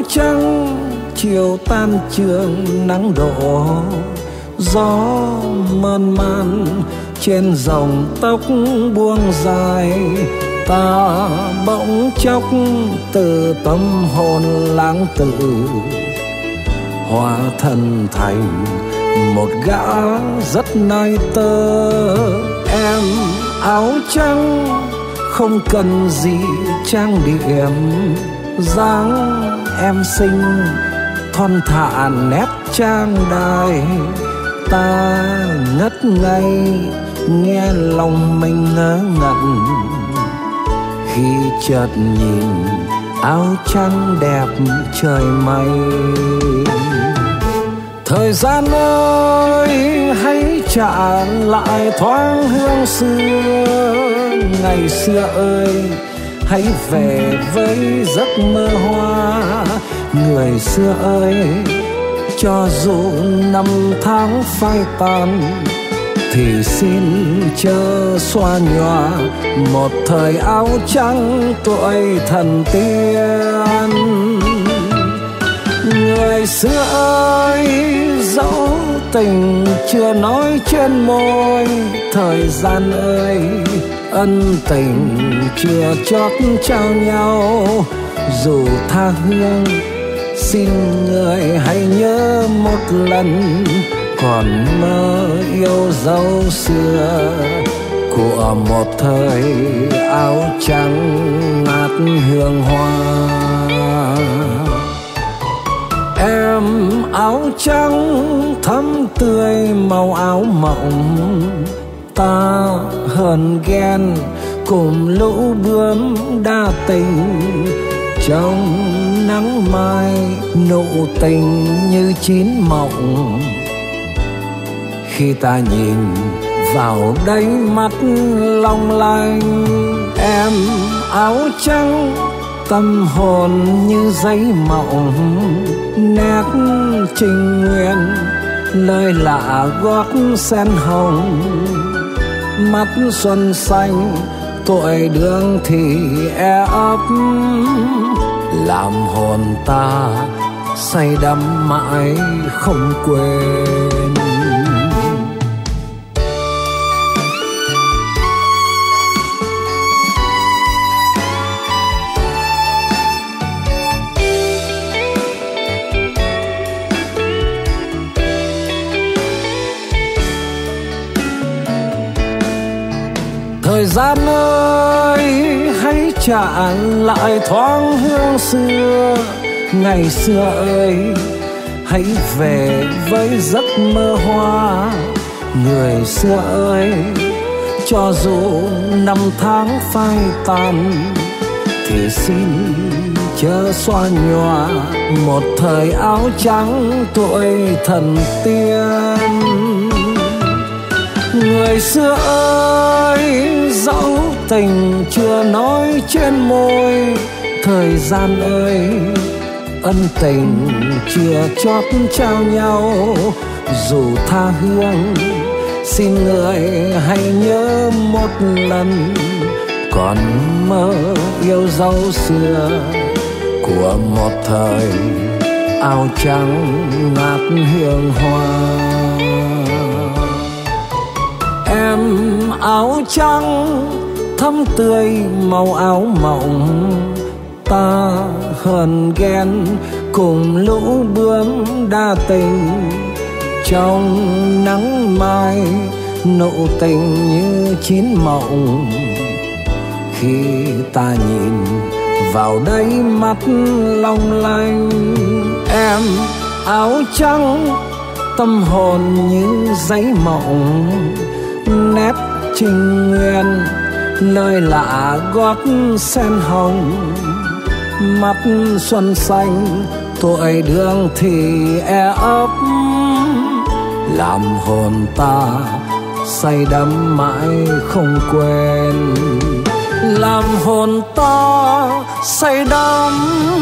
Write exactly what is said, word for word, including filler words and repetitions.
trắng chiều tan trường nắng đổ, gió mơn man trên dòng tóc buông dài. Ta bỗng chốc từ tâm hồn lãng tử hóa thân thành một gã rất nai tơ. Em áo trắng không cần gì trang điểm, dáng em xinh thon thả nét trang đài. Ta ngất ngây nghe lòng mình ngớ ngẩn khi chợt nhìn áo trắng đẹp trời mây. Thời gian ơi hãy trả lại thoáng hương xưa, ngày xưa ơi hãy về với giấc mơ hoa. Người xưa ơi cho dù năm tháng phai tàn thì xin chớ xoa nhòa một thời áo trắng tuổi thần tiên. Người xưa ơi dẫu tình chưa nói trên môi, thời gian ơi ân tình chưa chót trao nhau. Dù tha hương xin người hãy nhớ một lần, còn mơ yêu dấu xưa của một thời áo trắng ngát hương hoa. Em áo trắng thắm tươi màu áo mộng, ta hờn ghen cùng lũ bướm đa tình. Trong nắng mai nụ tình như chín mộng, khi ta nhìn vào đáy mắt long lanh. Em áo trắng tâm hồn như giấy mộng, nét tình nguyện lời lạ gót sen hồng. Mắt xuân xanh tuổi đường thì e ấp, làm hồn ta say đắm mãi không quên. Thời gian ơi hãy trả lại thoáng hương xưa, ngày xưa ơi hãy về với giấc mơ hoa. Người xưa ơi cho dù năm tháng phai tàn thì xin chớ xoa nhòa một thời áo trắng tuổi thần tiên. Người xưa ơi dẫu tình chưa nói trên môi, thời gian ơi ân tình chưa chót trao nhau. Dù tha hương xin người hãy nhớ một lần, còn mơ yêu dấu xưa của một thời áo trắng ngát hương hoa. Em áo trắng thắm tươi màu áo mộng, ta hờn ghen cùng lũ bướm đa tình. Trong nắng mai nụ tình như chín mộng, khi ta nhìn vào đáy mắt long lanh. Em áo trắng tâm hồn như giấy mộng, nét tình nguyện lời lạ gót sen hồng. Mắt xuân xanh tuổi đường thì e ấp, làm hồn ta say đắm mãi không quên. Làm hồn ta say đắm